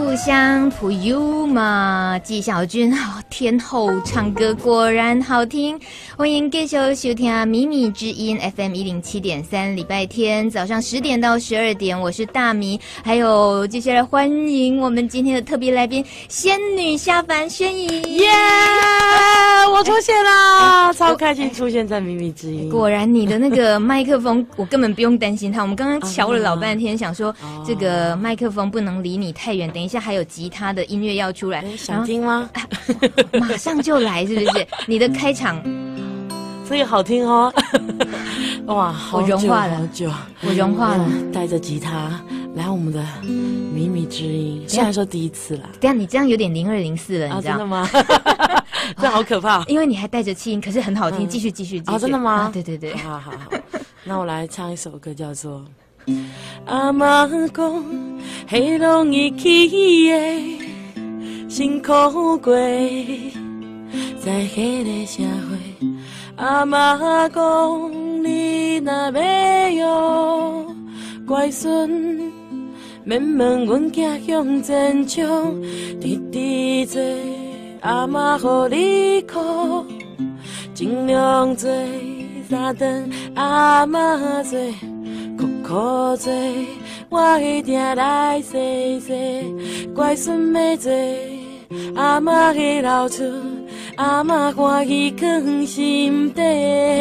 故乡朋友嘛，纪晓君天后唱歌果然好听，欢迎继续收听《米米之音》FM 107.3，礼拜天早上10点到12点，我是大米，还有接下来欢迎我们今天的特别来宾仙女下凡宣仪， 耶！我出现了，超开心出现在《米米之音》。 果然你的那个麦克风，我根本不用担心它。我们刚刚瞧了老半天，想说这个麦克风不能离你太远，等一下还有吉他的音乐要出来， 想听吗？ 马上就来，是不是？你的开场， 这个好听哦！哇， 我融化了，我融化了， 带着吉他来我们的米米之音，虽然说第一次啦。 等一下你这样有点0204了，你知道？ 真的吗？这好可怕！ 因为你还带着气音，可是很好听。继续。 哦，真的吗？ 对对对。 好。那我来唱一首歌，叫做《阿嬷讲迄拢已去的辛苦过，在迄个社会。阿嬷讲你若要有乖孙，免问阮囝向前冲，直直做。阿嬷予你苦，尽量做，三顿阿嬷做，苦做，我一定来细细，乖孙要做，阿嬷的老厝，阿嬷欢喜藏心底，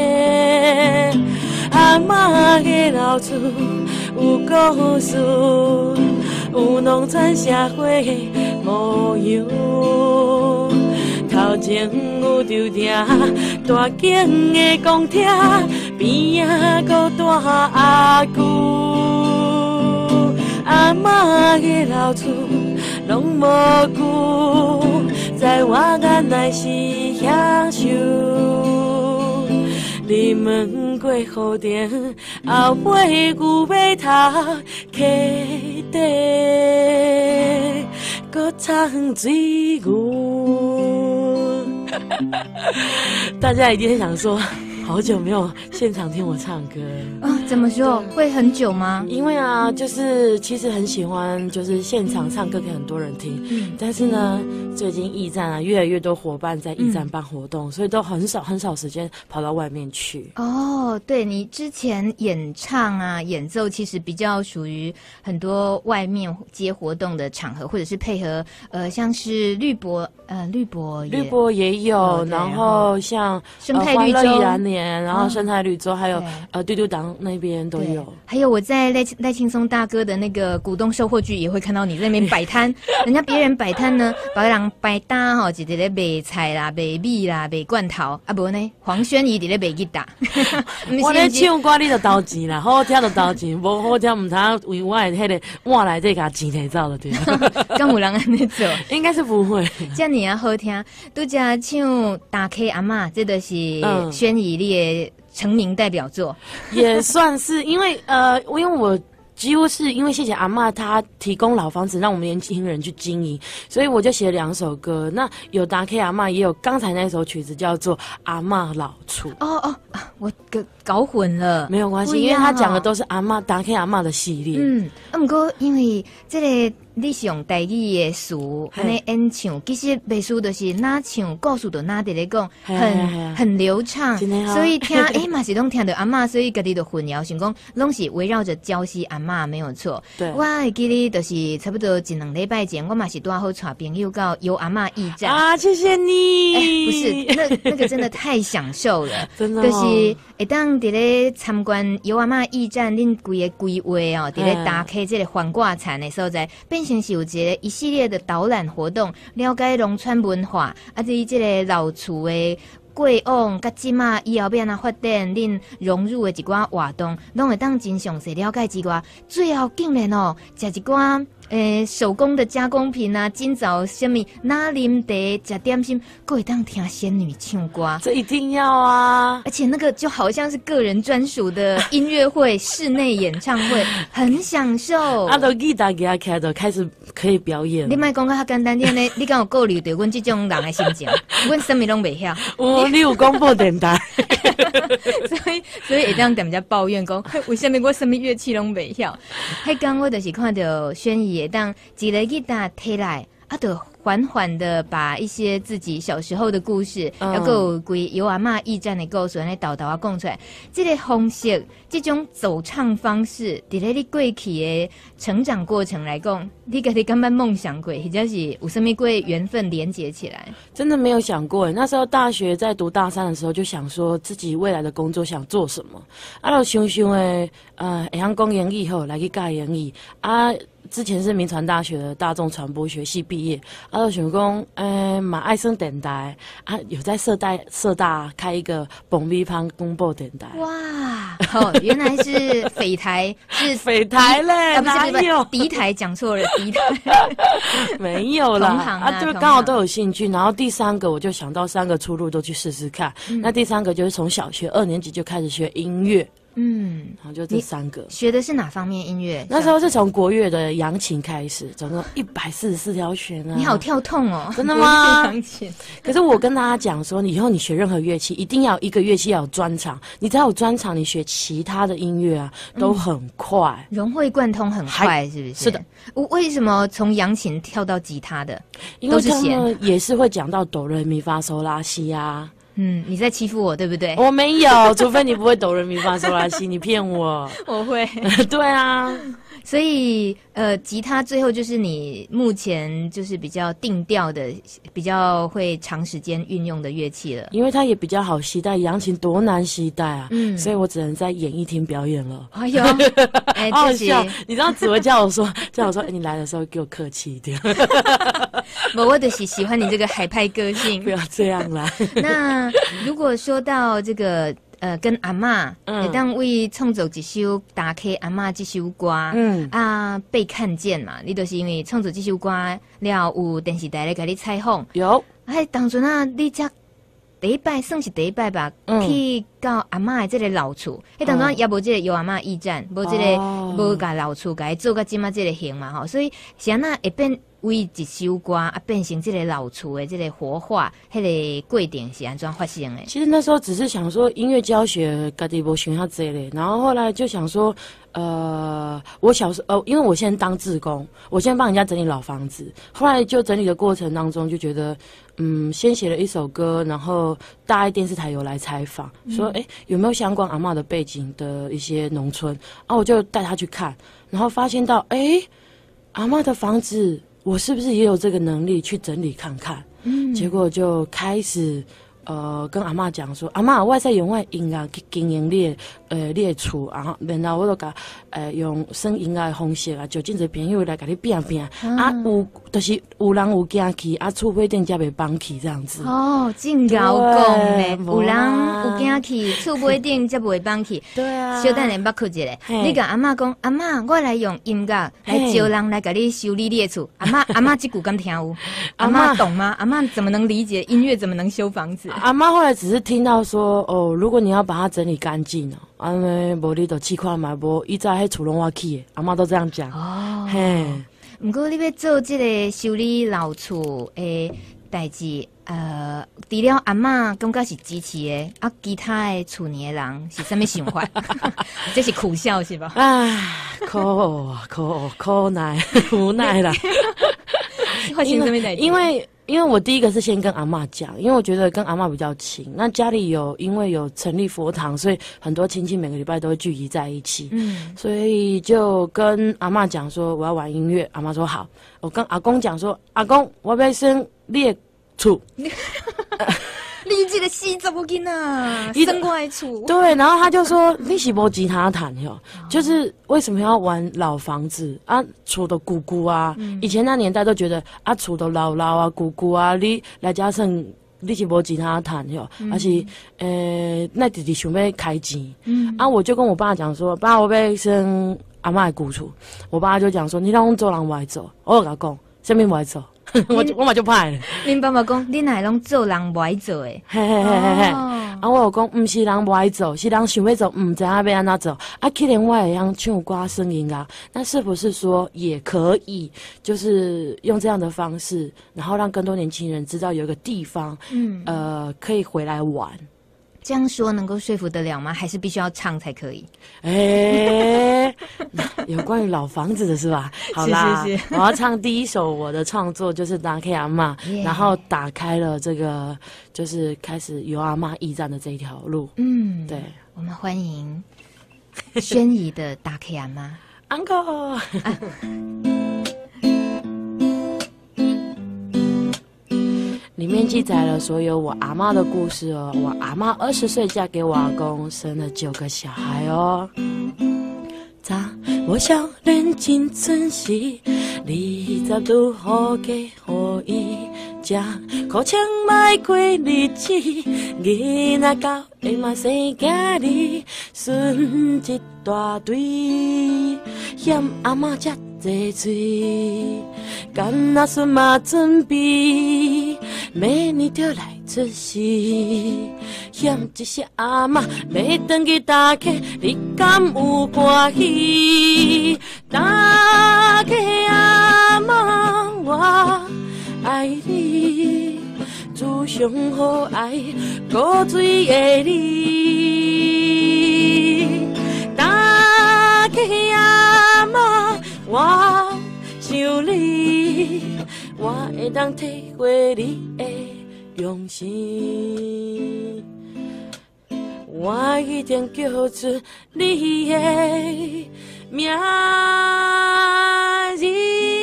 阿嬷的老厝有故事，有农村社会的模样。头前有着埕大景的公厅，边仔搁大阿舅，阿嬷的老厝拢无旧，在我眼内是享受。你问过河顶，后尾牛尾头溪底，搁藏水牛。大家一定想说，好久没有现场听我唱歌啊？怎么说？会很久吗？ 因为啊，就是其实很喜欢，就是现场唱歌给很多人听。但是呢，最近驿站啊，越来越多伙伴在驿站办活动，所以都很少时间跑到外面去。 哦，对，你之前演唱啊、演奏，其实比较属于很多外面接活动的场合，或者是配合像是绿博也有， 然后像生态绿洲、 欢乐宜兰年，然后生态绿洲，还有丢丢党那边都有。 还有我在赖青松大哥的那个股东售货局也会看到你在那边摆摊，人家别人摆摊呢，别人摆搭吼，一直咧卖菜啦、卖米啦、卖罐头，啊无呢，黄轩怡伫咧卖吉他。 我咧唱歌，你就投钱啦，好听就投钱，无好听唔通为我的迄个碗内底甲钱摕走了对。 敢有人安尼做？ 应该是不会。 这样你也好听，拄只唱大 K 阿嬷，这就是轩怡你的成名代表作， 也算是，因为我几乎是因为谢谢阿嬷，她提供老房子让我们年轻人去经营，所以我就写了2首歌。那有达 K 阿嬷，也有刚才那首曲子叫做《阿嬷老厝》。 我搞混了， 没有关系，因为他讲的都是阿嬷达 K 阿嬷的系列。 不过因为这个你是用台语的词安尼演唱，其实袂输就是哪唱故事就哪伫咧讲，很流畅，所以听嘛是拢听到阿嬷，所以家己就混淆，想讲拢是围绕着礁溪阿嬷没有错。对，我会记得就是差不多1-2礼拜前，我嘛是拄好带朋友到游阿嬷驿站啊，谢谢你。 不是，那个真的太享受了， 真的就是会当伫咧参观游阿嬷驿站，恁规个规划哦，伫咧打开这个环挂产的所在，变成是有一个一系列的导览活动，了解农村文化，啊，至于这个老厝的过往甲即马以后要安怎发展，恁融入的一寡活动，拢会当真详细了解之外，最后竟然哦，食一寡手工的加工品啊，今早什么拿啉茶、吃点心，各会当听仙女唱歌， 这一定要啊！ 而且那个就好像是个人专属的音乐会、室内演唱会，很享受。 啊，都吉他给他开的，开始可以表演。 你莫讲较简单点呢，你敢有顾虑到阮这种人的心情？阮什么拢袂晓， 哦，你有广播电台， 所以会当人家抱怨讲，为什么我什么乐器拢袂晓？迄天我就是看到轩姨会当一个吉他摕来，啊，就缓缓的把一些自己小时候的故事，还有归由阿嬷驿站的故事，安尼豆豆啊讲出来。这个方式，这种走唱方式，伫咧你过去的成长过程来讲，你家己敢捌梦想过，或者是有什么过缘分连结起来？ 真的没有想过耶。那时候大学在读大三的时候，就想说自己未来的工作想做什么。啊，就想想会晓讲英语后来去教英语啊。之前是民传大学的大众传播学系毕业，啊，就想讲，嘛爱生电台啊，有在社大开一个蹦咪旁公播电台。 哇，哦，原来是匪台，是匪台嘞，哪有敌台？讲错了，敌台没有啦， 同行啊， 就刚好都有兴趣。然后第三个我就想到3个出路都去试试看。那第3个就是从小学2年级就开始学音乐。然后就这3个。 学的是哪方面音乐？ 那时候是从国乐的扬琴开始，总共144条弦啊！ 你好跳痛哦， 真的吗？ 扬琴。 可是我跟大家讲说，以后你学任何乐器，一定要有一个乐器要有专长。你只要有专长，你学其他的音乐啊，都很快， 融会贯通很快，是不是？ 是的。 为什么从扬琴跳到吉他的？ 因为他们也是会讲到哆来咪发嗦拉西啊。 你在欺负我对不对？ 我没有，除非你不会哆来咪发嗦拉西，你骗我。 我会。 对啊。 所以吉他最后就是你目前就是比较定调的、比较会长时间运用的乐器了。 因为它也比较好携带，扬琴多难携带啊！所以我只能在演艺厅表演了。 哎呦， 好好笑！你知道紫薇叫我说，你来的时候给我客气一点。 我就是喜欢你这个海派个性。 不要这样啦。 那如果说到这个。跟阿嬷，会当为创作一首打开阿嬷这首歌，被看见嘛，你就是因为创作这首歌了，有电视台来给你采访， 有， 当初你才第一摆算是第一摆吧，去到阿嬷的这个老厝，当初也无这个由阿嬷驿站，无这个无甲老厝甲伊做到今嘛这个型嘛吼，所以是安那会变。为一首歌变成这个老厝的这个活化，那个过程是安怎发生的？ 其实那时候只是想说音乐教学，家己无想遐济咧，然后后来就想说，我小时候因为我先当志工，我先帮人家整理老房子，后来就整理的过程当中就觉得，先写了一首歌，然后大爱电视台有来采访，说有没有相关阿嬷的背景的一些农村，我就带他去看，然后发现到，阿嬷的房子。我是不是也有这个能力去整理看看？结果就开始跟阿嬷讲说，阿嬷我在用我音乐去经营你的厝，然后我就甲用耍音乐的方式啊，就真侪朋友来甲你变变有就是有人有惊去，厝不一定才袂放去这样子。 真高讲咧，有人有惊去，厝不一定才袂放去。 对啊， 小等下捌屈一下，你甲阿嬷讲，阿嬷我来用音乐来招人来甲你修理你的厝。阿嬷这句敢听有？阿嬷懂吗？阿嬷怎么能理解音乐？怎么能修房子？ 阿嬷后来只是听到说，如果你要把它整理干净无你就试看嘛，无以前迄厝拢我去的，阿嬷都这样讲。嘿， 不过你要做这个修理老厝的代志，除了阿嬷感觉是支持的，其他的厝里的人是什么想法？这是苦笑是吧？ 可奈无奈啦。因为我第一个是先跟阿嬷讲，因为我觉得跟阿嬷比较亲。那家里因为有成立佛堂，所以很多亲戚每个礼拜都会聚集在一起。所以就跟阿嬷讲说我要玩音乐，阿嬷说好。我跟阿公讲说，阿公我要生你的厝。 你这个死查某囡仔，生我的厝。 对，然后他就说你是无吉他弹哟，就是为什么要玩老房子啊？厝都古古啊，以前那年代都觉得厝都老啊、古古啊，你来加上你是无吉他弹哟，而是那弟弟想要开钱，我就跟我爸讲说，爸，我要生阿嬷的古厝，我爸就讲说，你让我做人我来做，我就甲讲，什么我来做。 我嘛就歹了。 恁爸爸讲，恁哪会拢做人不爱做诶？ 嘿嘿嘿嘿嘿。啊，我有讲，毋是人不爱做，是人想要做，毋知影要安怎做。啊，既然我会晓唱歌声音啊，那是不是说也可以，就是用这样的方式，然后让更多年轻人知道有一个地方，可以回来玩。 这样说能够说服得了吗？还是必须要唱才可以？ 有关于老房子的是吧？好啦， 是我要唱第一首我的创作就是《打开阿嬷》，然后打开了这个就是开始由阿嬷驿站的这一条路。对， 我们欢迎宣仪的《打开阿嬷》 Uncle。里面记载了所有我阿嬷的故事哦。我阿嬷20岁嫁给我阿公，生了9个小孩哦。早我少年真准时，20度好嫁予伊，吃苦枪迈过日子，囡仔到会嘛生囝儿，孙一大堆，嫌阿嬷吃济嘴，干那孙嘛准备，明年就来出世，嫌一些阿嬷要回去打客，你敢有欢喜？打客阿嬷我爱你，自上好爱古水的你，打客阿嬷我想你，我会当体会你的用心，我一定叫出你的名字。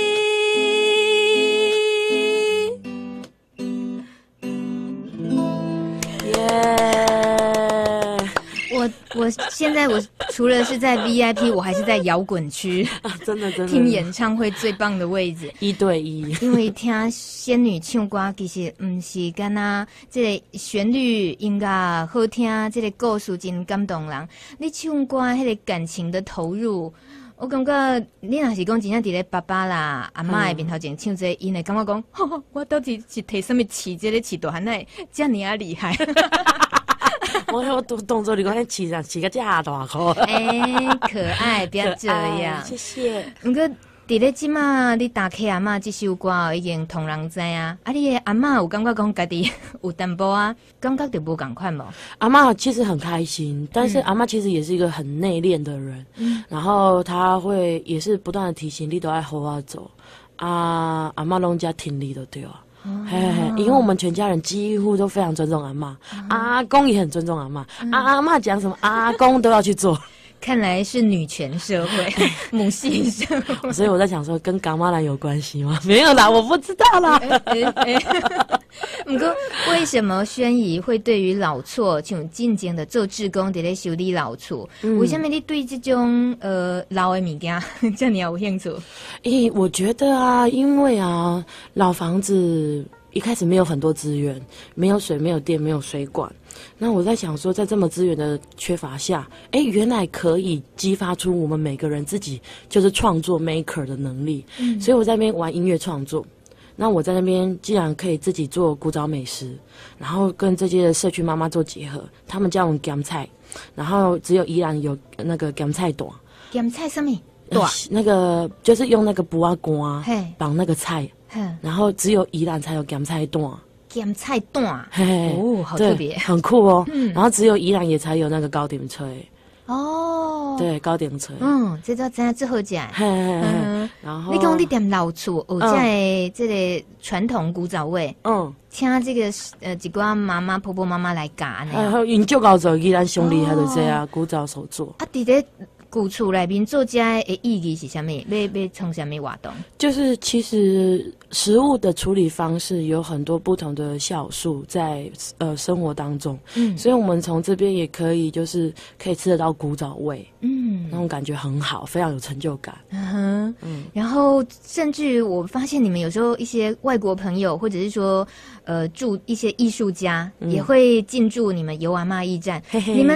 我现在除了是在 VIP， 我还是在摇滚区真的听演唱会最棒的位置 ，1对1。 因为听仙女唱歌，其实不是干那这个旋律音乐好听，这个故事真感动人。你唱歌迄个感情的投入，我感觉你若是讲真正伫咧爸爸啦、阿嬷的面头前唱这个，因会感觉讲，我到底是摕什么起这个起大汉仔这么啊厉害？ 我动作你讲起个这大口， 可爱，不要这样， 谢谢。 不过伫咧即马你打开阿嬷这首歌已经同人知啊，你的阿嬷有感觉讲家己有淡薄啊，感觉就无共款无？ 阿嬷其实很开心，但是阿嬷其实也是一个很内敛的人，然后她会也是不断的提醒你都爱好好走啊，阿嬷拢加听你的对啊。因为我们全家人几乎都非常尊重阿嬷，阿公也很尊重阿嬷，阿嬷讲什么阿公都要去做。 看来是女权社会，母系社会。 所以我在想说，跟噶玛兰有关系吗？没有啦，我不知道啦。 不过，为什么宣仪会对于老厝像进前的做志工，伫咧修理老厝？为什么你对这种老的物件这么有兴趣？ 我觉得啊，因为啊，老房子一开始没有很多资源，没有水，没有电，没有水管。那我在想说，在这么资源的缺乏下，原来可以激发出我们每个人自己就是创作 maker 的能力。所以我在那边玩音乐创作。那我在那边既然可以自己做古早美食，然后跟这些社区妈妈做结合，他们叫我们咸菜，然后只有宜兰有那个咸菜短。 咸菜什么？短？ 那个就是用那个布啊瓜绑那个菜，然后只有宜兰才有咸菜短。 咸菜蛋，哦，好特别， 很酷哦。然后只有宜兰也才有那个糕点吹。 哦， 对，糕点吹。 这招真最好吃。 然后你讲你点老厝，这个传统古早味。请这个一寡妈妈、婆婆妈妈来教呢。 因就搞做宜兰上厉害的这样古早手作。 伫咧古厝内面做这的意义是什么？要从什么活动？ 就是其实食物的处理方式有很多不同的酵素在生活当中，所以我们从这边也可以就是可以吃得到古早味，那种感觉很好，非常有成就感。 然后甚至我发现你们有时候一些外国朋友或者是说驻一些艺术家也会进驻你们油阿嬷驿站，你们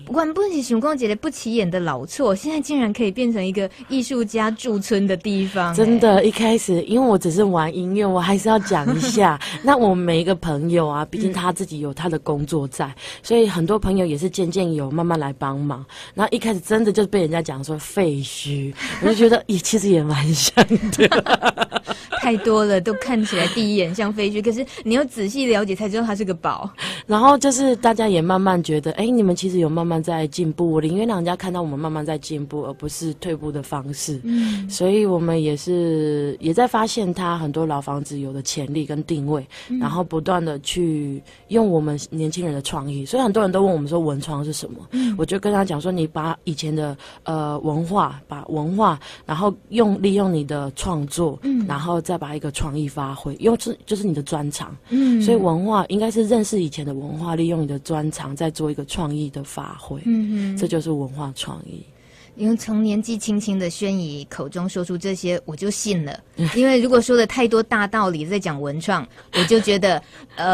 原本是想讲一个不起眼的老厝，现在竟然可以变成一个艺术家驻村的地方。 真的，一开始因为我只是玩音乐，我还是要讲一下。那我们每一个朋友啊，毕竟他自己有他的工作在，所以很多朋友也是渐渐有慢慢来帮忙。然后一开始真的就被人家讲说废墟，我就觉得其实也蛮像的。 太多了，都看起来第一眼像废墟，可是你要仔细了解才知道它是个宝。 然后就是大家也慢慢觉得，你们其实有慢慢在进步，我宁愿让人家看到我们慢慢在进步，而不是退步的方式。所以我们也在发现它很多老房子有的潜力跟定位，然后不断的去用我们年轻人的创意。所以很多人都问我们说文创是什么，我就跟他讲说，你把以前的文化，然后利用你的创作，然后再把一个创意发挥，就是你的专长。所以文化应该是认识以前的文化，利用你的专长再做一个创意的发挥。这就是文化创意。 因为从年纪轻轻的宣仪口中说出这些，我就信了。因为如果说了太多大道理在讲文创，我就觉得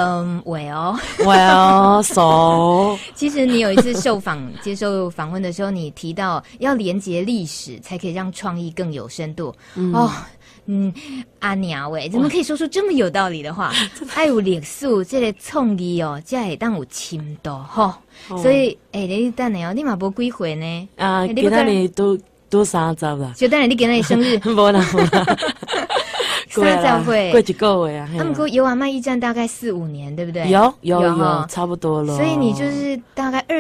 well so 其实你有一次接受访问的时候，你提到要连结历史才可以让创意更有深度。阿娘喂，怎么可以说出这么有道理的话？爱有历史，这个创意才会当有深度吼。所以，你等下你嘛无几岁呢？ 今仔日都30啦。 就等下你今仔日生日？ 无啦。 30岁， 过一个月啊。 不过有阿嬷驿站大概4-5年，对不对？ 有，差不多了。 所以你就是大概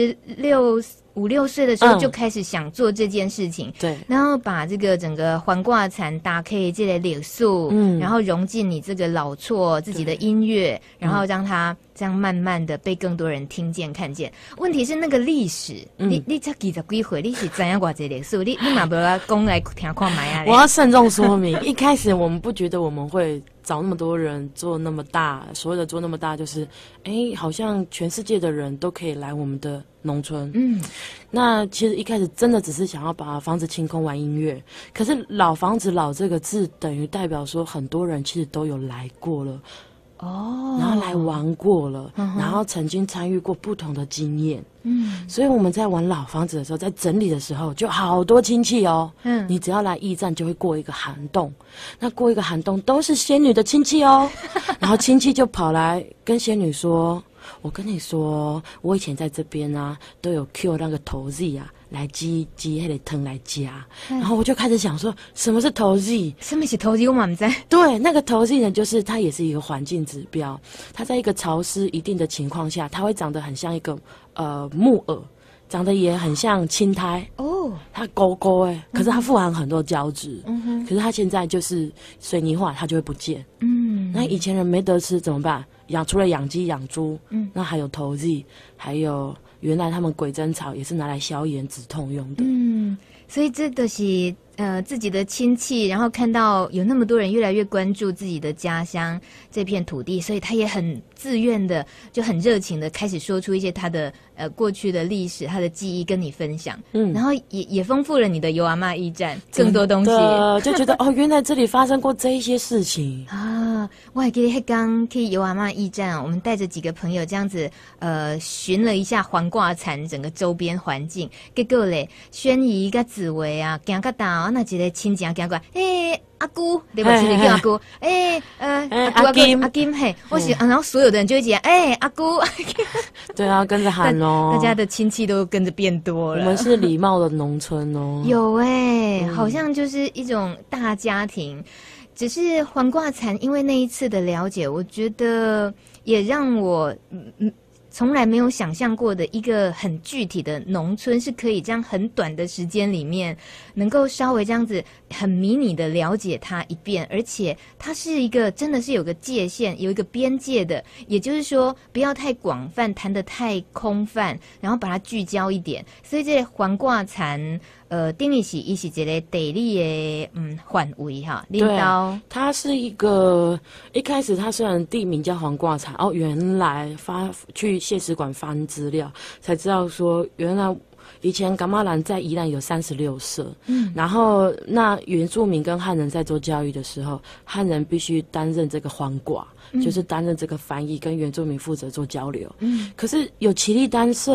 5-6岁的时候就开始想做这件事情， 对， 然后把这个整个环挂蚕打开这类历史，然后融进你这个老厝自己的音乐，然后让它这样慢慢的被更多人听见看见。问题是那个历史，你才几岁，你是怎样挂这历史？你嘛不要讲来听看买啊！ 我要慎重说明，一开始我们不觉得我们会找那么多人做那么大，所谓的做那么大，就是好像全世界的人都可以来我们的农村。那其实一开始真的只是想要把房子清空玩音乐，可是老房子老这个字等于代表说很多人其实都有来过了。然后来玩过了，然后曾经参与过不同的经验。所以我们在玩老房子的时候，在整理的时候，就好多亲戚哦。你只要来驿站，就会过一个涵洞。那过一个涵洞都是仙女的亲戚哦。然后亲戚就跑来跟仙女说：“我跟你说，我以前在这边啊，都有 Q 那个头 Z 啊。”来鸡那个汤来加，然后我就开始想说，什么是投资？ 什么是投资？我嘛不知道。 对，那个投资呢，就是它也是一个环境指标，它在一个潮湿一定的情况下，它会长得很像一个木耳，长得也很像青苔哦，它勾勾可是它富含很多胶质，可是它现在就是水泥化，它就会不见。那以前人没得吃怎么办？除了养鸡养猪，那还有投资，还有。原来他们鬼针草也是拿来消炎止痛用的。 所以这都是自己的亲戚，然后看到有那么多人越来越关注自己的家乡这片土地，所以他也很自愿的，就很热情的开始说出一些他的过去的历史、他的记忆跟你分享。然后也丰富了你的油阿嬷驿站更多东西， 就觉得原来这里发生过这一些事情啊！我还记得刚去油阿嬷驿站，我们带着几个朋友这样子巡了一下环挂蚕整个周边环境，结果咧宣仪跟紫薇啊行到到那一个亲戚行过来，阿姑，对不起，你叫阿姑，阿金嘿，我喜然后所有的人就会讲，阿姑， 对啊，跟着喊哦， 大家的亲戚都跟着变多了。 我们是礼貌的农村哦， 有好像就是一种大家庭。只是环挂蚕，因为那一次的了解，我觉得也让我从来没有想象过的一个很具体的农村是可以这样很短的时间里面能够稍微这样子很迷你的了解它一遍，而且它是一个真的是有个界限有一个边界的，也就是说不要太广泛谈得太空泛，然后把它聚焦一点。所以这个环挂蚕定义是一个地理的范围哈，领导它是一个一开始它虽然地名叫环挂蚕，原来去谢使馆翻资料才知道说，原来以前噶玛兰在宜兰有36社，然后那原住民跟汉人在做教育的时候，汉人必须担任这个环挂，就是担任这个翻译，跟原住民负责做交流。可是有奇力单社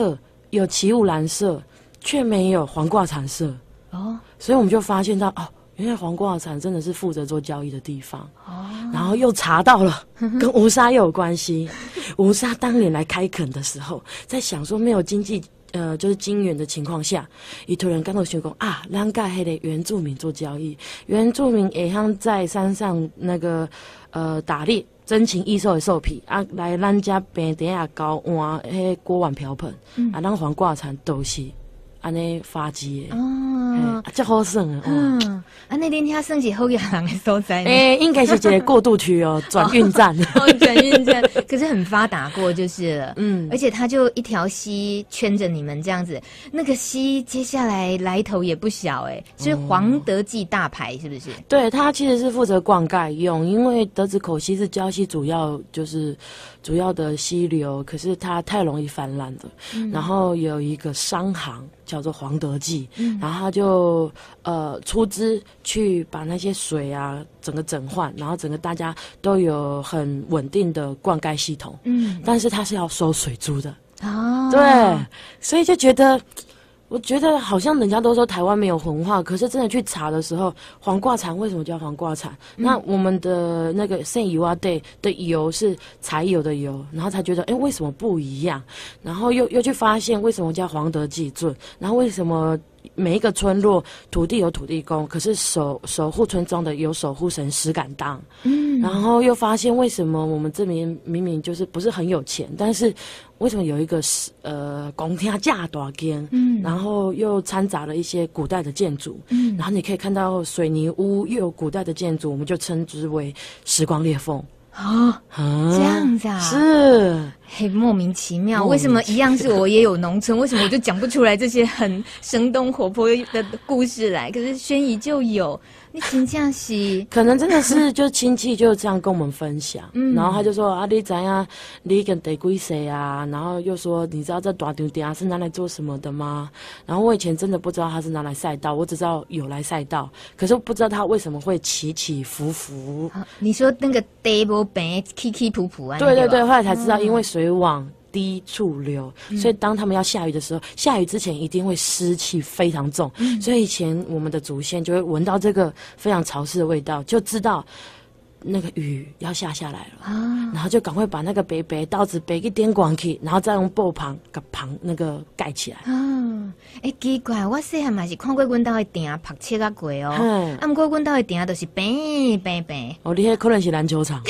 有起雾蓝色，却没有黄挂蝉色。 哦， 所以我们就发现到哦，原来黄挂蝉真的是负责做交易的地方。哦，然后又查到了跟吴沙又有关系。吴沙当年来开垦的时候，在想说没有经济就是金元的情况下，伊突然刚好想讲啊，咱甲迄个原住民做交易，原住民会向在山上那个打猎。珍禽异兽的兽皮啊，来咱家平地啊搞换迄锅碗瓢盆，啊，咱黄挂蝉都是安尼发迹的。哦，这好耍啊！ 安尼恁遐算是好野人的所在呢。 应该是一个过渡区哦，转运站。 转运站，可是很发达过就是了。而且它就一条溪圈着你们这样子，那个溪接下来来头也不小是黄德记大排是不是？ 对，它其实是负责灌溉用，因为德子口溪是礁溪主要的溪流，可是它太容易泛滥了。然后有一个商行叫做黄德记，然后他就出资去把那些水啊整个整换，然后整个大家都有很稳定的灌溉系统。但是他是要收水租的。哦，对，所以就觉得。我觉得好像人家都说台湾没有文化，可是真的去查的时候，黄挂蝉为什么叫黄挂蝉？那我们的那个圣油啊对的油是柴油的油，然后才觉得为什么不一样？然后又去发现为什么叫黄德记圳，然后为什么每一个村落土地有土地公，可是守护村庄的有守护神石敢当。然后又发现为什么我们这边明明就是不是很有钱，但是为什么有一个公厅架大间，然后又掺杂了一些古代的建筑，然后你可以看到水泥屋又有古代的建筑，我们就称之为时光裂缝。 这样子啊， 是莫名其妙，为什么一样是我也有农村，为什么我就讲不出来这些很生动活泼的故事来？可是轩怡就有，你真正是可能真的是就亲戚就这样跟我们分享，然后他就说啊，你知道你跟地几岁啊？然后又说你知道这大场地是拿来做什么的吗？然后我以前真的不知道它是拿来赛道，我只知道有来赛道，可是不知道它为什么会起起伏伏。 你说那个地不平起起伏伏啊？ 对对对，后来才知道，因为水往低处流，所以当他们要下雨的时候，下雨之前一定会湿气非常重，所以以前我们的祖先就会闻到这个非常潮湿的味道，就知道那个雨要下来了，然后就赶快把那个刀子背一点光去，然后再用布旁把旁那个盖起来。 奇怪，我细汉嘛是看过阮兜的店拍切啊过哦，不过阮兜的店都是平。 哦，你迄可能是篮球场。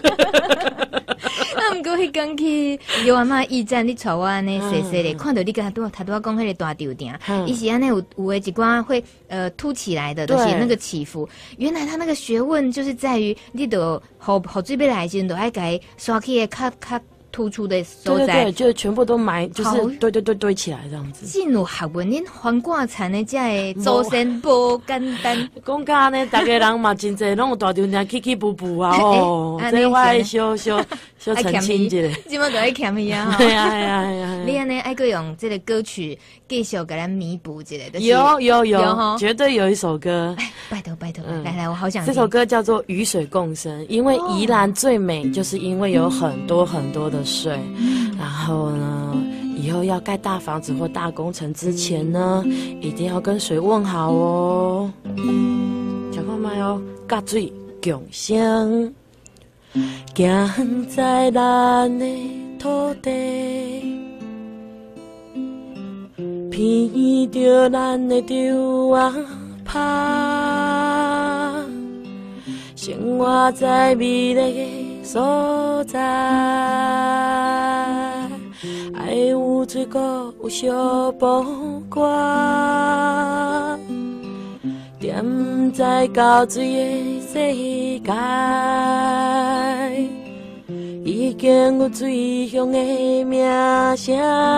不过迄天去姚阿嬷驿站，你带我安尼细细的看到你刚才拄讲迄个大场店，伊是安尼有的一寡会凸起来的，就是那个起伏。原来他那个学问就是在于，你得好水要来的时候，都爱给刷起的较突出的所在， 对对对，就全部都埋，就是堆起来这样子。 进入学问，恁黄挂蝉的这祖先不简单。 讲到呢，大家人嘛真侪拢有大场店起伏伏啊哦，这我爱小澄清一下。 今麦都爱欠伊啊！ 对啊！ 你安尼爱个用这个歌曲继续给咱弥补一下。 有，绝对有一首歌。 拜托，来，我好想听。 这首歌叫做《与水共生》，因为宜兰最美，就是因为有很多很多的水。然后呢，以后要盖大房子或大工程之前呢，一定要跟水问好哦。讲看麦哦，甲水共生，行在咱的土地，闻着咱的稻啊香，生活在美丽的所在，爱有水果有小补瓜，踮在高水的世界，已经有水乡的名声，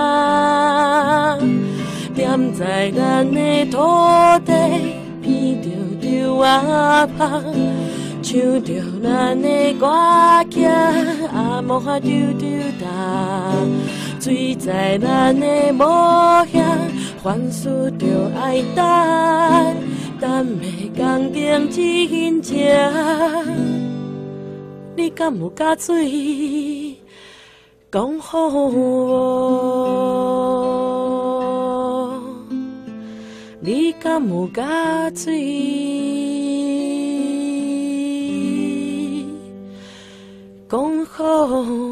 踮在咱的土地，闻着稻啊香，唱着咱的歌曲，阿莫哈丢打，水在咱的模样，反思着爱等的工程真正，你敢有甲水讲好我？ 阿木甲水，讲好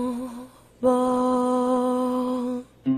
无？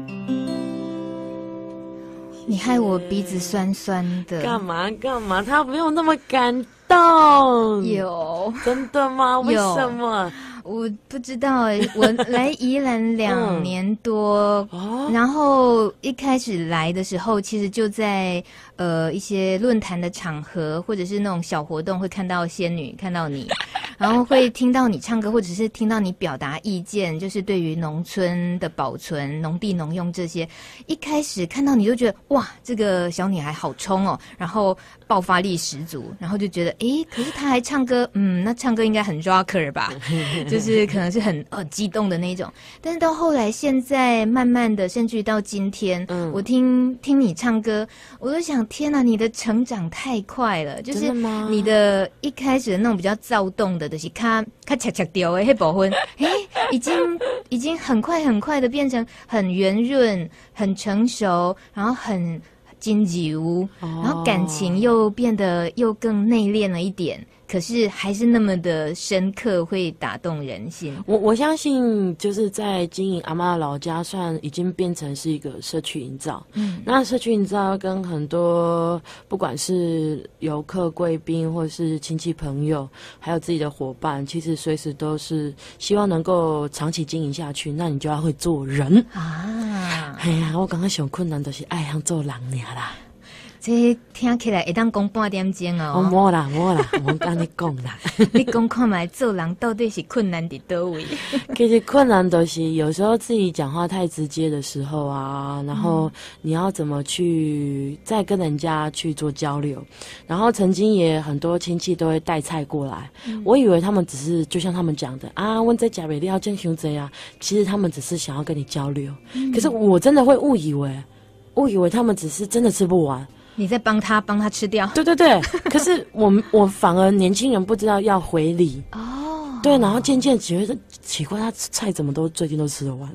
你害我鼻子酸酸的。 干嘛？他没有那么感动。 有真的吗？为什么？ 我不知道我来宜兰2年多，然后一开始来的时候，其实就在一些论坛的场合，或者是那种小活动，会看到仙女，看到你，然后会听到你唱歌，或者是听到你表达意见，就是对于农村的保存、农地农用这些。一开始看到你就觉得哇，这个小女孩好冲哦，然后爆发力十足，然后就觉得可是她还唱歌，那唱歌应该很 rocker 吧？就是可能是很激动的那种。但是到后来，现在慢慢的，甚至于到今天，我听你唱歌，我都想，天哪，你的成长太快了，就是你的一开始的那种比较躁动的，就是咔恰恰掉的那部分，已经很快的变成很圆润、很成熟，然后很经柔，然后感情又变得又更内敛了一点。可是还是那么的深刻，会打动人心。 我相信，就是在经营阿嬷的老家，算已经变成是一个社区营造。那社区营造跟很多不管是游客、贵宾，或是亲戚朋友，还有自己的伙伴，其实随时都是希望能够长期经营下去。那你就要会做人啊！哎呀，我刚刚想困难的是爱上做人尔啦。 这听起来会当讲半点钟哦。 没啦，我跟你讲啦。 你讲看卖做人到底是困难在哪位？ 其实困难都是有时候自己讲话太直接的时候啊，然后你要怎么去再跟人家去做交流。然后曾经也很多亲戚都会带菜过来，我以为他们只是就像他们讲的啊，我在家里要这样这样，其实他们只是想要跟你交流。可是我真的会误以为他们只是真的吃不完。 你在帮他吃掉。 对，可是我反而年轻人不知道要回礼哦。对，然后渐渐觉得奇怪，他菜怎么最近都吃得完。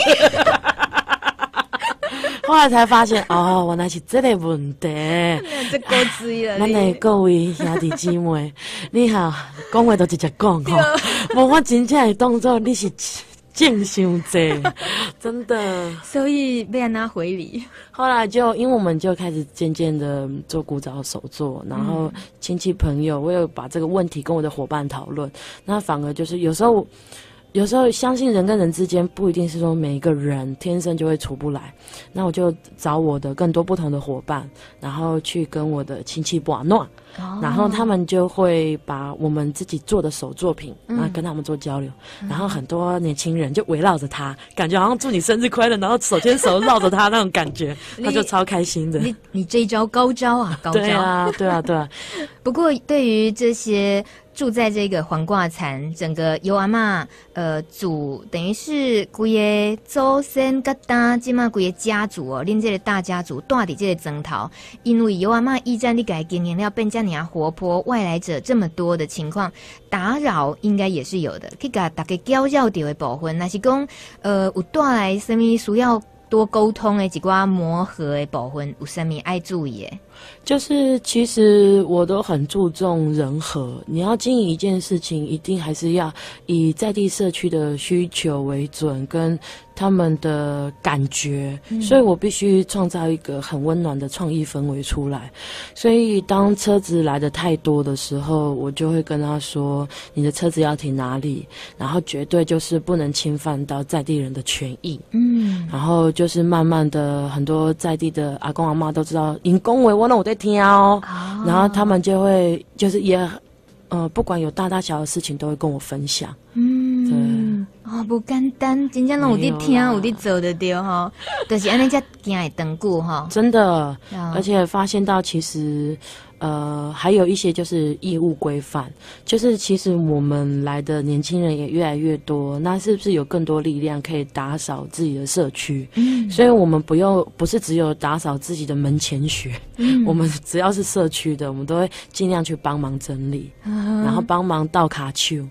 后来才发现原来是这个问题。 这够追了。 咱的各位兄弟姐妹，你好，讲话都直接讲吼，我真正会当作你是见伤济，真的。 所以被人家回礼。 后来因为我们就开始渐渐的做古早手作，然后亲戚朋友，我有把这个问题跟我的伙伴讨论。那反而就是有时候相信人跟人之间不一定是说每一个人天生就会处不来，那我就找我的更多不同的伙伴，然后去跟我的亲戚把弄，然后他们就会把我们自己做的手作品，然后跟他们做交流，然后很多年轻人就围绕着他，感觉好像祝你生日快乐，然后手牵手绕着他那种感觉，他就超开心的。 你这一招高招啊，高招！ 对啊。 不过对于这些住在这个黄挂田，整个尤阿嬷祖等于是规个祖先甲大即嘛规个家族哦，恁这个大家族住伫这个庄头，因为尤阿嬷驿站你改经营了变这样活泼，外来者这么多的情况，打扰应该也是有的，去甲大家搅扰掉的部分，那是讲有带来什么需要多沟通的一寡磨合的部分，有什么爱注意的？ 就是其实我都很注重人和，你要经营一件事情，一定还是要以在地社区的需求为准，跟他们的感觉，所以我必须创造一个很温暖的创意氛围出来。所以当车子来的太多的时候，我就会跟他说，你的车子要停哪里，然后绝对就是不能侵犯到在地人的权益。然后就是慢慢的很多在地的阿公阿嬷都知道因恭维我那我在听哦，然后他们就会就是也不管有大大小小的事情都会跟我分享。 对不简单，真正拢有在听有在做的对齁，就是安尼才行会长久齁。 真的，而且发现到其实还有一些就是义务规范，就是其实我们来的年轻人也越来越多，那是不是有更多力量可以打扫自己的社区？所以我们不是只有打扫自己的门前雪，我们只要是社区的，我们都会尽量去帮忙整理，然后帮忙倒卡丘。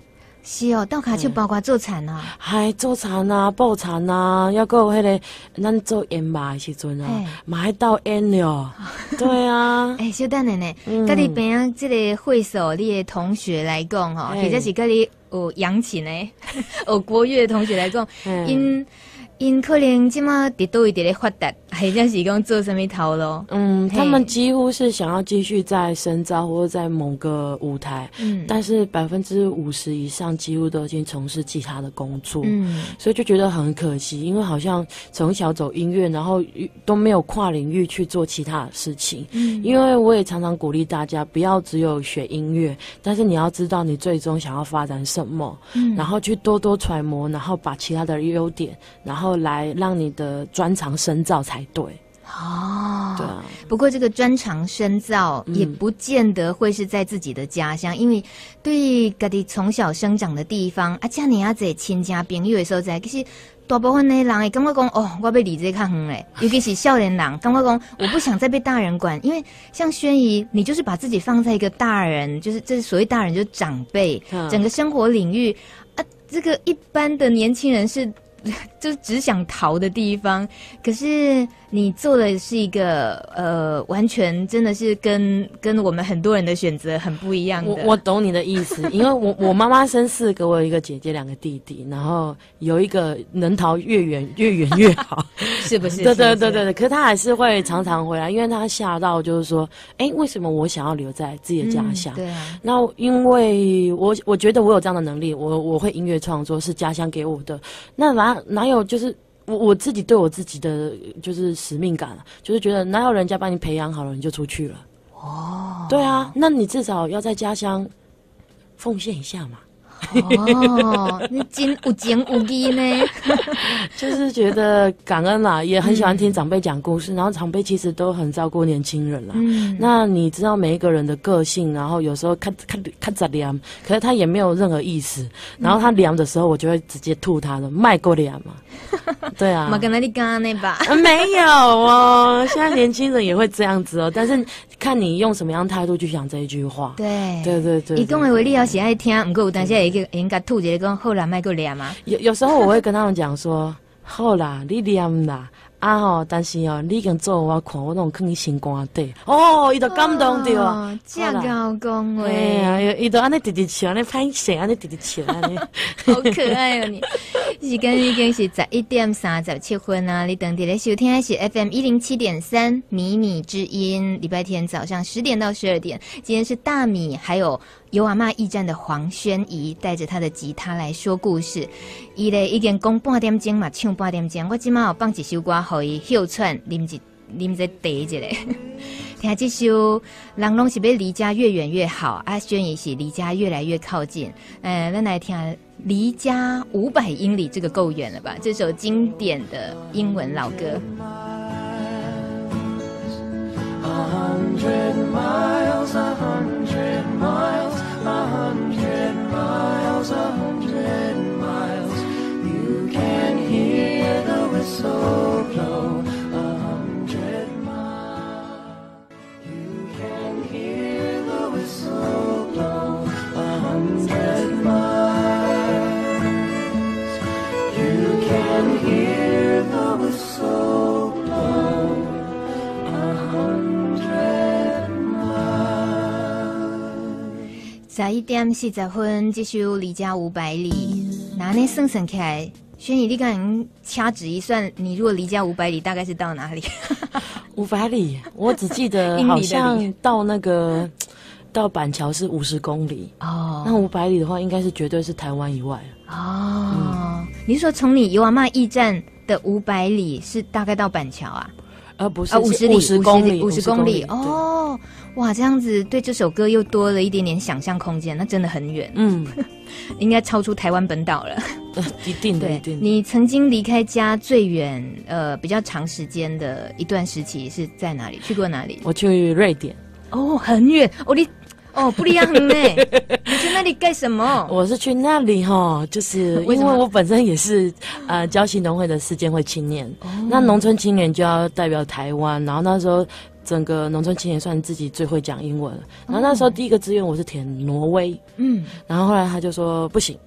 是哦，倒卡就包括做田啊， 还做田啊、捕田啊，还有迄个咱做烟麻的时阵啊，嘛还倒烟了。对啊， 小等下呢，甲你边啊，这个会所你的同学来讲吼，或者是甲你有扬琴的、有国乐的同学来讲，因可能即马伫倒位伫咧发达，或者是讲做什么头路？ 他们几乎是想要继续在深造或者在某个舞台，但是50%以上几乎都已经从事其他的工作，所以就觉得很可惜，因为好像从小走音乐，然后都没有跨领域去做其他的事情。因为我也常常鼓励大家不要只有学音乐，但是你要知道你最终想要发展什么，然后去多多揣摩，然后把其他的优点，然后来让你的专长深造才对。 哦， 对啊。 不过这个专长深造也不见得会是在自己的家乡，因为对家己从小生长的地方啊，这么多亲戚朋友的所在，其实大部分的人会感觉讲，哦，我要离这较远嘞，尤其是少年人，感觉讲我不想再被大人管，因为像轩怡，你就是把自己放在一个大人，就是这所谓大人就是长辈，整个生活领域啊，这个一般的年轻人是。就是只想逃的地方，可是你做的是一个完全真的是跟我们很多人的选择很不一样的。 我懂你的意思，因为我妈妈生4个，我有一个姐姐2个弟弟，然后有一个能逃越远越好， 是不是？ 对，可是他还是会常常回来，因为他吓到就是说，为什么我想要留在自己的家乡？ 对啊。 那因为我觉得我有这样的能力，我会音乐创作是家乡给我的，那哪有就是我自己对我自己的就是使命感，就是觉得哪有人家帮你培养好了你就出去了。哦，对啊，那你至少要在家乡奉献一下嘛。 哦，你真有情有义呢， 就是觉得感恩啦，也很喜欢听长辈讲故事，然后长辈其实都很照顾年轻人啦。那你知道每一个人的个性，然后有时候看着凉，可是他也没有任何意思，然后他凉的时候，我就会直接吐他的，卖过凉嘛。对啊， 嘛跟那你刚那吧？ 没有哦，现在年轻人也会这样子哦，但是看你用什么样态度去讲这一句话。 对， 你讲的话你要是爱听，不过有当时会应该吐一个讲好啦，卖过凉嘛。 有时候我会跟他们讲说，好啦，你凉啦。但是你已经做我看，我拢放去心肝底。伊就感动着啊！ 这样讲话， 伊就安尼直直笑，安尼拍摄，安尼直直笑，安尼好可爱哦！你时间已经是11:37啊！你等伫咧收听的是 FM 107.3米米之音，礼拜天早上10点到12点。今天是大米还有尤阿嬷驿站的黄轩怡带着他的吉他来说故事。伊咧已经讲半点钟嘛，唱半点钟。我今晚有放一首歌，互伊休喘，啉一茶一下。听这首，人拢是要离家越远越好，轩怡是离家越来越靠近。咱来听离家500英里，这个够远了吧？这首经典的英文老歌。100 miles, 100 miles, 100 miles, 100 miles. You can hear the whistle blow. 100 miles. You can hear the whistle blow. 100 miles. You can hear the whistle blow. 11:40，这首离家500里，拿那算起来，轩怡，你刚刚掐指一算，你如果离家500里，大概是到哪里 ？500里，我只记得好像到到板桥是50公里哦。那500里的话，应该是绝对是台湾以外哦。你是说从你尤阿嬷驿站的500里是大概到板桥啊？ 不是50公里哦。哇，这样子对这首歌又多了一点点想象空间，那真的很远，应该超出台湾本岛了。 一定的， 对， 一定的。 你曾经离开家最远比较长时间的一段时期是在哪里？去过哪里？ 我去瑞典。 哦，很远哦，不一样呢。你去那里干什么？ 我是去那里就是因为我本身也是礁溪农会的世建会青年，那农村青年就要代表台湾，然后那时候整个农村青年算自己最会讲英文了。然后那时候第一个志愿我是填挪威，然后后来他就说不行，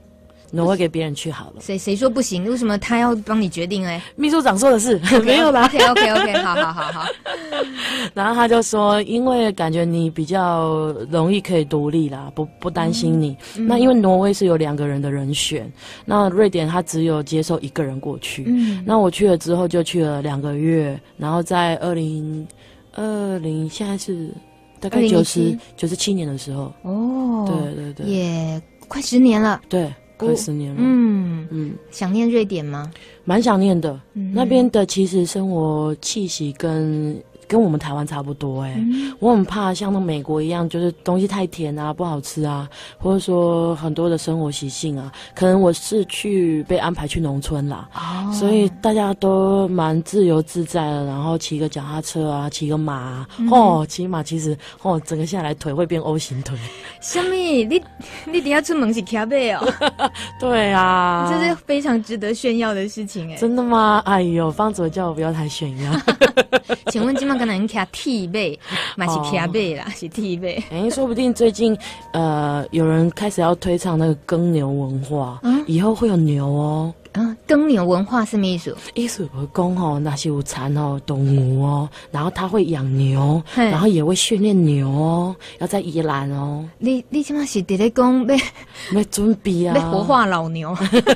挪威给别人去好了。 谁说不行？为什么他要帮你决定嘞？ 秘书长说的是没有啦。 OK， 好。 然后他就说，因为感觉你比较容易可以独立啦，不担心你。那因为挪威是有2个人的人选，那瑞典他只有接受1个人过去。那我去了之后就去了2个月，然后在2020现在是大概97年的时候。哦，对， 也快10年了。 对，快10年了。 想念瑞典吗？ 蛮想念的。那边的其实生活气息跟我们台湾差不多我很怕像那美国一样，就是东西太甜啊，不好吃啊，或者说很多的生活习性啊，可能我是被安排去农村啦，所以大家都蛮自由自在的，然后骑个脚踏车啊，骑个马啊，骑马其实整个下来腿会变 O 型腿。 什么？你等下出门是骑马哦？ 对啊， 这是非常值得炫耀的事情真的吗？哎呦，方佐叫我不要太炫耀。 请问今晚可能骑T背，嘛是骑马啦，是 T背。 说不定最近有人开始要推倡那个耕牛文化，以后会有牛哦。 耕牛文化什么意思？ 意思我讲那是有产动物然后他会养牛，然后也会训练牛要在宜兰你现在是在讲要准备啊， 要活化老牛。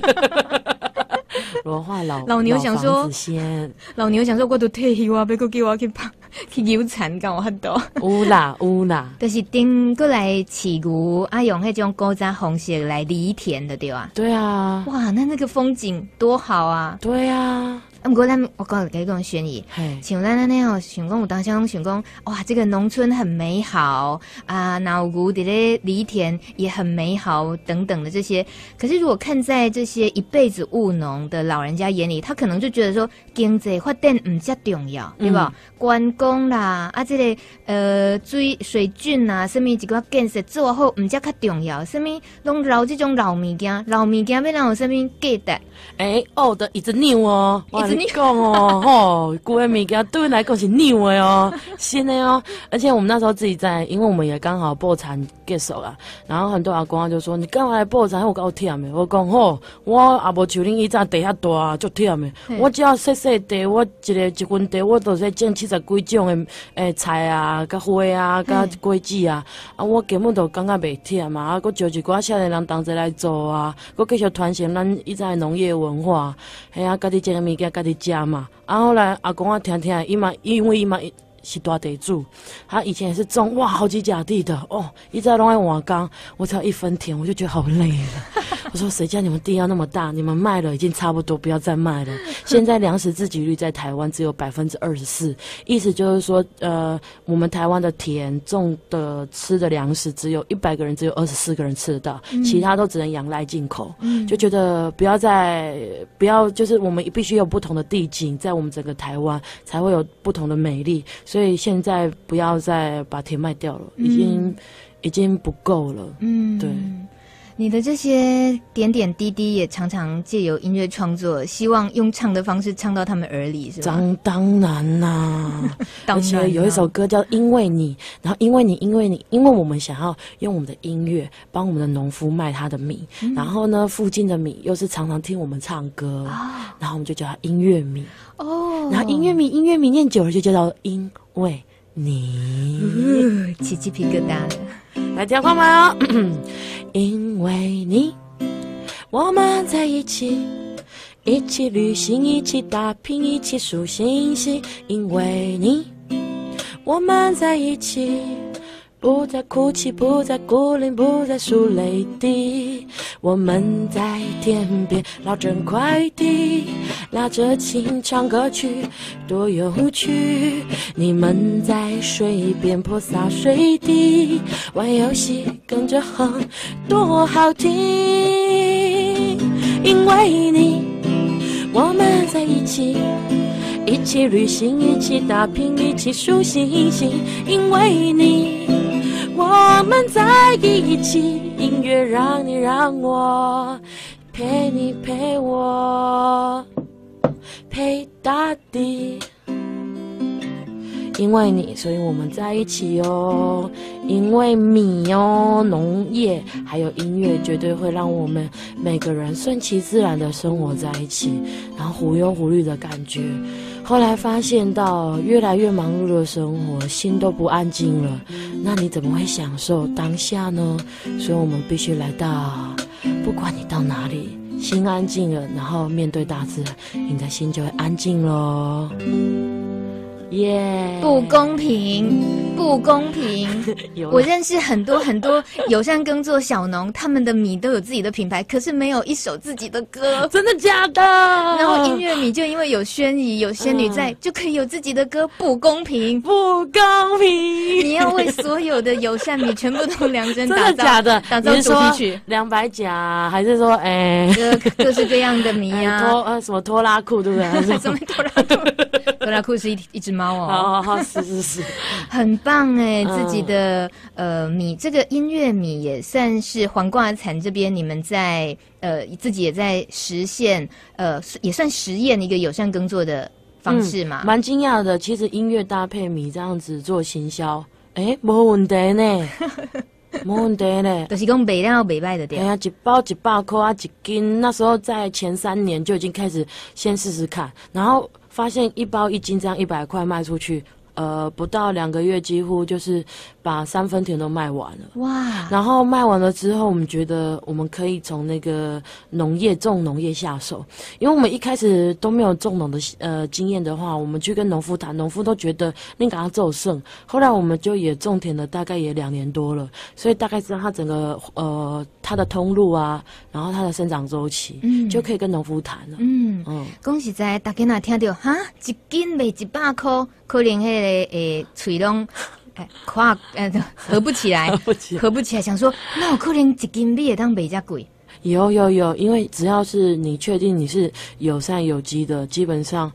活化老牛想说， 老牛想说，我都退休啊，要搁叫我去游产，干我很多。 有啦， 就是顶过来饲牛用那种古早方式来犁田的，对吧？ 对啊。 哇，那个风景多好啊！ 对啊。 不过我告诉你一个悬疑，像咱那样想讲，有当时想讲，哇，这个农村很美好啊，老牛在咧犁田也很美好等等的这些。可是如果看在这些一辈子务农的老人家眼里，他可能就觉得说，经济发展唔遮重要，对吧？观光啦，这个水圳啊，什么一个建设做好唔遮较重要，什么拢留这种老物件要让有什么价值？ 的一直扭你讲古的物件对我来讲是new的新的而且我们那时候自己在，因为我们也刚好破产结束了，然后很多阿公就说你刚来破产，我够忝的。我讲我也无像恁以前地遐大，足忝的。我只要细细地，我一分地，我都是种70几种的菜啊、甲花啊、甲果子啊，我根本都感觉袂忝嘛。我招一寡少年人同齐来做啊，我继续传承咱以前的农业文化，家己种的物件。家己食嘛，后来阿公听，因为伊嘛是大地主，他以前也是种好几甲地的一直拢爱换工，我只要1分田我就觉得好累了。我说谁叫你们地要那么大，你们卖了已经差不多，不要再卖了。现在粮食自给率在台湾只有24%，意思就是说我们台湾的田种的吃的粮食只有100个人只有24个人吃得到，其他都只能仰赖进口。就觉得不要就是我们必须有不同的地景，在我们整个台湾才会有不同的美丽。所以现在不要再把田卖掉了，已经不够了。对。 你的这些点点滴滴也常常借由音乐创作，希望用唱的方式唱到他们耳里，是吧？ 当然啦，而且有一首歌叫《因为你》，然后因为我们想要用我们的音乐帮我们的农夫卖他的米，然后呢，附近的米又是常常听我们唱歌，然后我们就叫它音乐米然后音乐米念久了就叫做因为你， 起鸡皮疙瘩了。 来听看嘛因为你，我们在一起，一起旅行，一起打拼，一起数星星。因为你，我们在一起，不再哭泣，不再孤零，不再数泪滴。我们在天边捞整块地，拉着琴唱歌曲，多有趣。你们在水边泼洒水滴，玩游戏跟着哼，多好听。因为你，我们在一起，一起旅行，一起打拼，一起数星星。因为你，我们在一起，音乐让你让我，陪你陪我，陪大地。 因为你，所以我们在一起哦。因为米哦，农业还有音乐，绝对会让我们每个人顺其自然的生活在一起，然后无忧无虑的感觉。后来发现到越来越忙碌的生活，心都不安静了，那你怎么会享受当下呢？所以我们必须来到，不管你到哪里，心安静了，然后面对大自然，你的心就会安静咯。耶、 不公平，不公平！我认识很多友善耕作小农，他们的米都有自己的品牌，可是没有一首自己的歌。 真的假的？ 然后音乐米就因为有宣仪、有仙女在，就可以有自己的歌，不公平， 不公平！ 你要为所有的友善米全部都量身打造， 真的假的？ 打造主题曲 200甲，还是说各式各样的米啊？ 什么拖拉裤，对不对？ 什么拖拉裤？拖拉裤是一只猫哦。 好，是， 很棒哎！自己的米，这个音乐米也算是黄瓜产这边你们在自己也在实现也算实验一个友善耕作的方式嘛。 蛮惊讶的，其实音乐搭配米这样子做行销，没问题呢。没问题呢， 就是讲卖了卖歹的对。 哎呀，一包100块啊，一斤。那时候在前3年就已经开始先试试看，然后发现1包1斤这样100块卖出去，不到2个月，几乎就是把3分田都卖完了。 哇！ 然后卖完了之后，我们觉得我们可以从那个种农业下手，因为我们一开始都没有种农的经验的话，我们去跟农夫谈，农夫都觉得你给他做剩。后来我们就也种田了，大概也2年多了，所以大概知道它整个它的通路啊，然后它的生长周期，就可以跟农夫谈了。 讲实在，大家若听到哈，1斤卖100块，可能嘴拢合不起来，合不起来，想说那有可能1斤米会当卖这贵。 有，因为只要是你确定你是友善有机的，基本上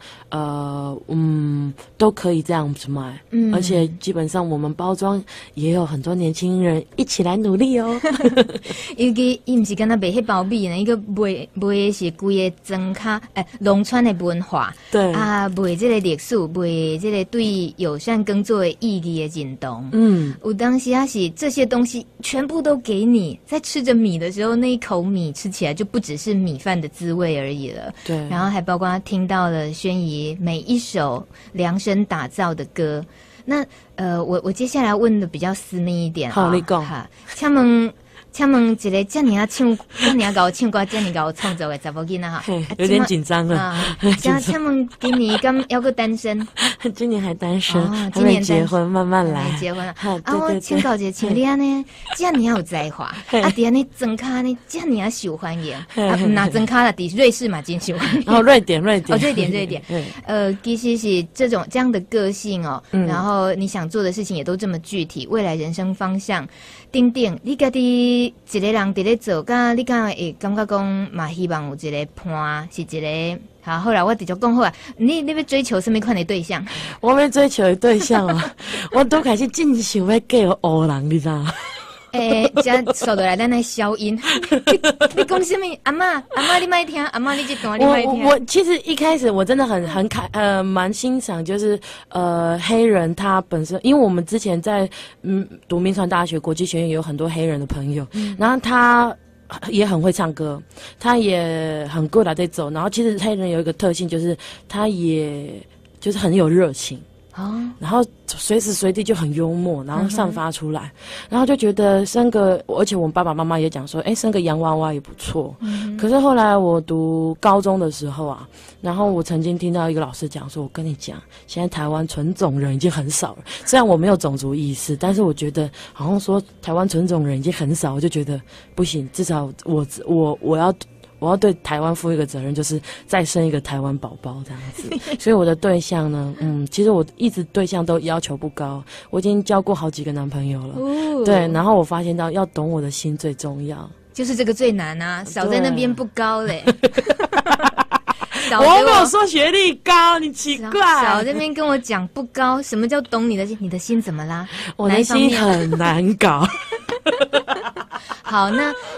都可以这样子卖。而且基本上我们包装也有很多年轻人一起来努力哦。 因为伊不是跟他卖迄包米呢，一个卖的是规个庄卡农村的文化， 对啊，卖这个历史，卖这个对友善耕作的意义的认同。有当时是这些东西全部都给你，在吃着米的时候，那一口米吃起来就不只是米饭的滋味而已了。 对， 然后还包括听到了宣仪每一首量身打造的歌。那我接下来问的比较私密一点。 好，你讲。 请问一个这么搞唱歌，这么搞创作的查某囡仔哈， 有点紧张了。 请问今年敢要个单身？ 今年还单身，还没结婚，慢慢来。 没结婚了我请教一下，像你安尼这么有才华，伫安尼装卡呢这么受欢迎，那装卡了，伫瑞士嘛真受欢迎。 瑞典。 其实是这样的个性哦，然后你想做的事情也都这么具体，未来人生方向，等，你家己一个人伫咧做，你敢会感觉讲嘛？希望有一个伴，是一个好啦，我直接讲好啊。你要追求什么款的对象？ 我要追求的对象啊，我都开始真想要嫁乌人，你知道吗？ 这受得来咱来消音。你讲什么？阿嬷你莫听，阿嬷你这段你莫听。 我其实一开始我真的蛮欣赏，就是黑人他本身，因为我们之前在读铭传大学国际学院也有很多黑人的朋友，然后他也很会唱歌，他也很过来在走，然后其实黑人有一个特性，就是他也就是很有热情。然后随时随地就很幽默，然后散发出来，然后就觉得而且我们爸爸妈妈也讲说，生个洋娃娃也不错。可是后来我读高中的时候啊，然后我曾经听到一个老师讲说，我跟你讲，现在台湾纯种人已经很少了。虽然我没有种族意识，但是我觉得好像说台湾纯种人已经很少，我就觉得不行，至少我要对台湾负一个责任，就是再生一个台湾宝宝这样子。所以我的对象呢，其实我一直对象都要求不高，我已经交过好几个男朋友了。对，然后我发现到要懂我的心最重要， 就是这个最难啊，少在那边不高嘞。 我没有说学历高，你奇怪。 少在那边跟我讲不高，什么叫懂你的心？你的心怎么啦？ 我的心很难搞。 好，那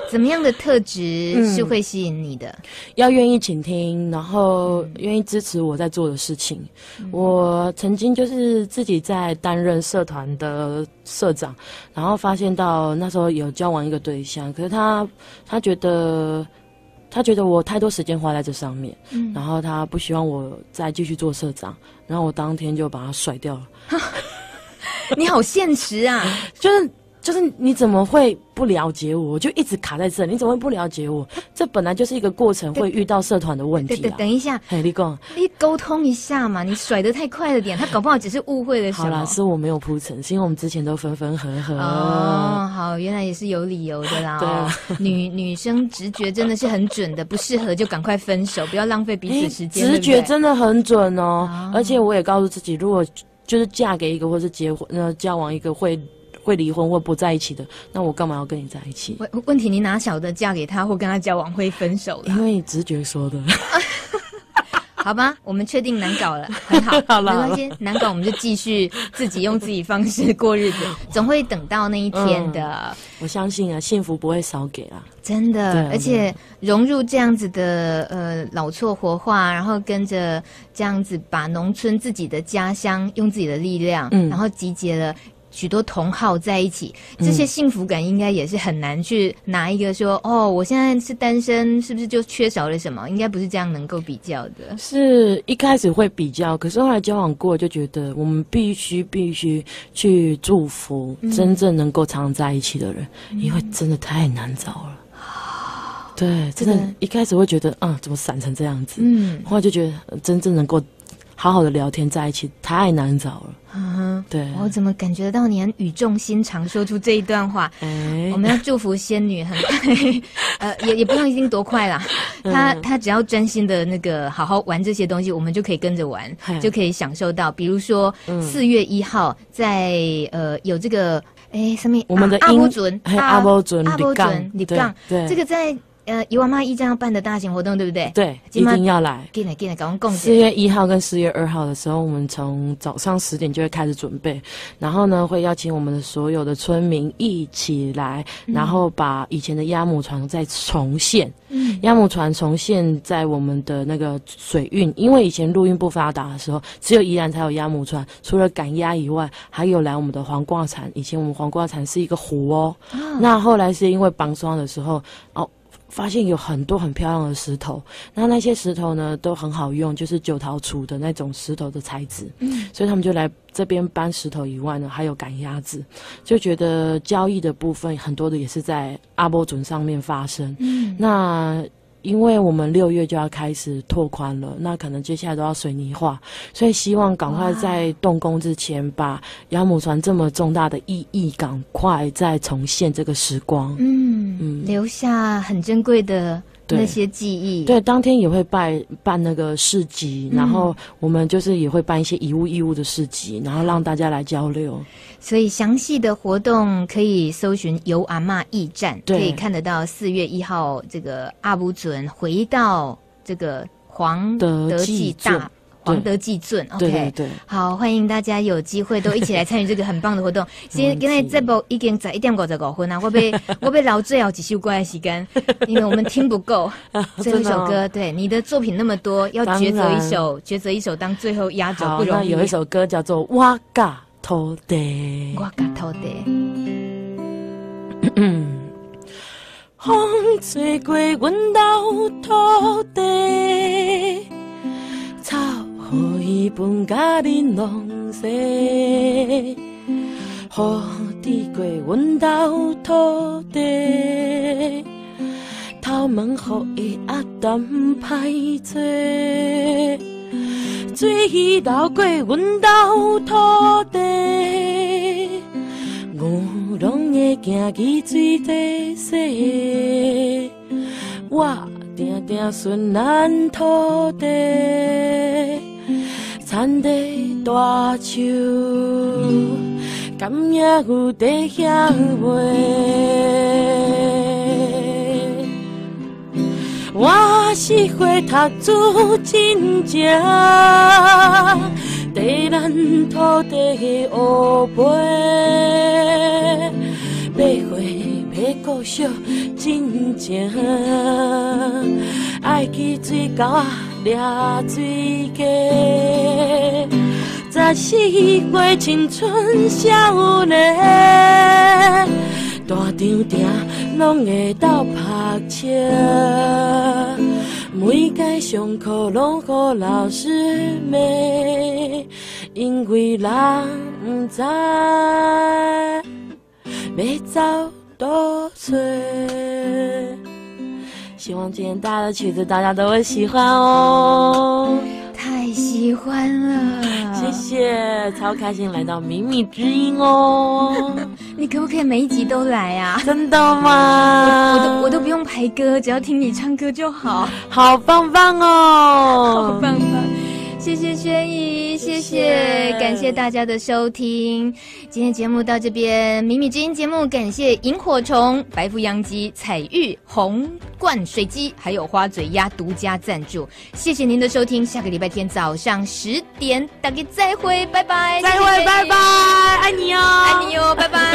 怎么样的特质是会吸引你的？ 要愿意倾听，然后愿意支持我在做的事情。我曾经就是自己在担任社团的社长，然后发现到那时候有交往一个对象，可是他觉得我太多时间花在这上面，然后他不希望我再继续做社长，然后我当天就把他甩掉了。 你好现实啊！ 就是你怎么会不了解我？我就一直卡在这，你怎么会不了解我？这本来就是一个过程，会遇到社团的问题啊。 等一下， 嘿，你讲， 你沟通一下嘛，你甩得太快了点，他搞不好只是误会了什么。 好啦，是我没有铺陈，是因为我们之前都分分合合。 哦，好，原来也是有理由的啦。 对啊， 女生直觉真的是很准的，不适合就赶快分手，不要浪费彼此时间。 直觉真的很准哦，而且我也告诉自己，如果就是嫁给一个或是结婚交往一个会离婚或不在一起的，那我干嘛要跟你在一起？ 问题你哪晓得嫁给他或跟他交往会分手了？ 因为直觉说的。 好吧，我们确定难搞了，很好， 好没关系，难搞我们就继续自己用自己方式过日子，总会等到那一天的。 我相信啊，幸福不会少给啦， 真的，而且融入这样子的老厝活化，然后跟着这样子把农村自己的家乡用自己的力量，然后集结了许多同好在一起，这些幸福感应该也是很难去拿一个说哦，我现在是单身，是不是就缺少了什么？应该不是这样能够比较的。是一开始会比较，可是后来交往过，就觉得我们必须去祝福真正能够常在一起的人，因为真的太难找了。对，真的，一开始会觉得怎么散成这样子？后来就觉得真正能够好好的聊天在一起太难找了。对， 我怎么感觉到你很语重心长说出这一段话？我们要祝福仙女很快，也不用一定多快啦。她只要专心的那个好好玩这些东西，我们就可以跟着玩，就可以享受到。比如说4月1号在有这个什么我们的阿波准立杠， 这个在。油麻驿站要办的大型活动，对不对？ 对，一定要来。 赶紧赶快共 4月1号跟4月2号的时候，我们从早上10点就会开始准备，然后呢，会邀请我们的所有的村民一起来，然后把以前的鸭母船再重现。鸭母船重现在我们的那个水运，因为以前陆运不发达的时候，只有宜兰才有鸭母船，除了赶鸭以外，还有来我们的黄瓜产。以前我们黄瓜产是一个湖哦，那后来是因为绑霜的时候发现有很多很漂亮的石头，那些石头呢都很好用，就是九桃楚的那种石头的材质，所以他们就来这边搬石头以外呢，还有赶鸭子，就觉得交易的部分很多的也是在阿波准上面发生。那因为我们6月就要开始拓宽了，那可能接下来都要水泥化，所以希望赶快在动工之前，把鸭母船这么重大的意义赶快再重现这个时光，留下很珍贵的那些记忆。对，当天也会办那个市集，然后我们就是也会办一些以物易物的市集，然后让大家来交流。所以详细的活动可以搜寻油阿嬷驿站，可以看得到4月1号这个阿布准回到这个黄德记圳 ，OK， 对，好，欢迎大家有机会都一起来参与这个很棒的活动。今天这部已经在1:55分啊，我被留最后几首歌的时间，因为我们听不够最后一首歌。对，你的作品那么多，要抉择一首当最后压轴不容易。那有一首歌叫做《我甲土地》，我甲土地。风吹过阮老土地，草雨分甲恁拢洗，雨滴过阮老土地，头毛予伊压淡歹做，水流过阮老土地，牛拢会行去水底洗，我定定顺咱土地，田地大树，甘也有地遐卖。我是花读书真正，地咱土地的乌杯，买花买的故乡，真正爱去水沟啊，抓水鸡。14岁青春少年，大场定拢会斗拍车。每届上课拢予老师骂，因为人不知要走倒找。希望今天大家的曲子大家都会喜欢哦。 太喜欢了， 谢谢，超开心来到秘密之音哦。 你可不可以每一集都来啊？ 真的吗？ 我都不用排歌，只要听你唱歌就好。 好棒棒哦， 好棒棒！谢谢轩怡，谢谢，感谢大家的收听。今天节目到这边，秘密之音节目感谢萤火虫、白腹洋鸡、彩玉、红冠水鸡，还有花嘴鸭独家赞助。谢谢您的收听，下个礼拜天早上10点，大家再会，拜拜， 再会，拜拜，爱你哦， 爱你哦，拜拜。